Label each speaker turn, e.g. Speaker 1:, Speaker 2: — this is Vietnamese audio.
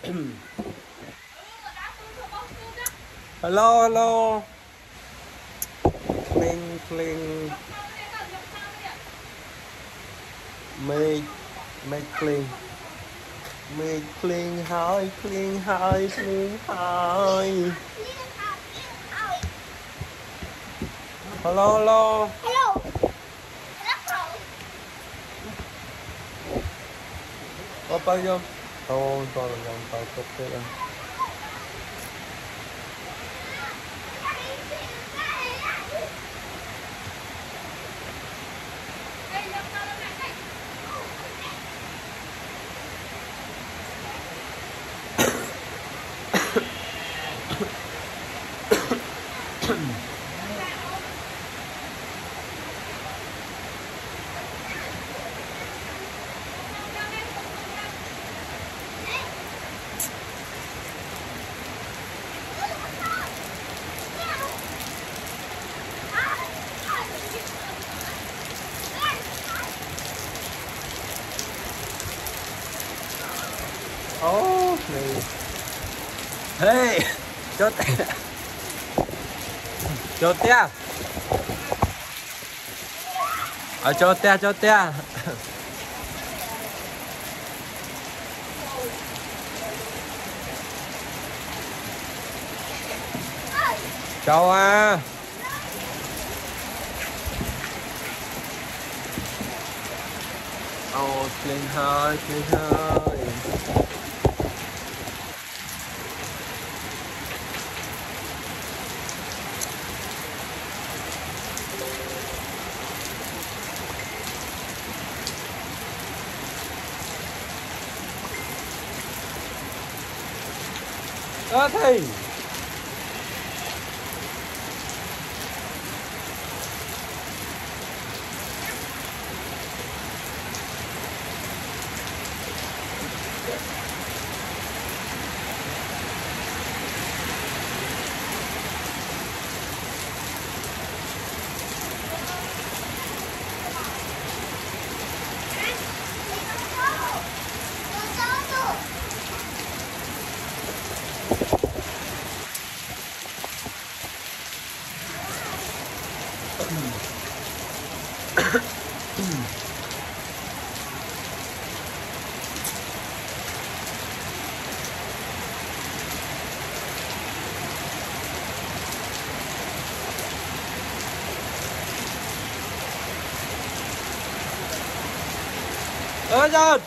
Speaker 1: Hello, hello. Cling, cling. Make cling. Make cling hỏi, cling hỏi, cling hỏi. Hello, hello.
Speaker 2: Hello.
Speaker 1: Có bao nhiêu? Thôi, còn là dòng tàu tốt thế rồi. Oh, please. Hey, cho té. Cho té. Cho té, cho té. Chào à. Oh, clean hơi, clean hơi. Thì John.